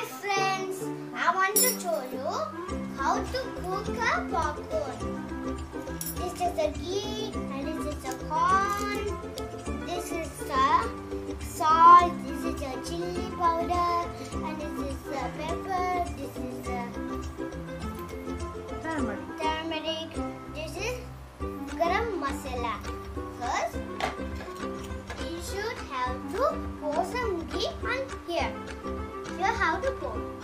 friends, I want to show you how to cook a popcorn. This is the ghee and this is the corn. This is the salt, this is the chili powder and this is the pepper, this is the turmeric, this is garam masala. First, you should have to pour some ghee on here. Here how to pour.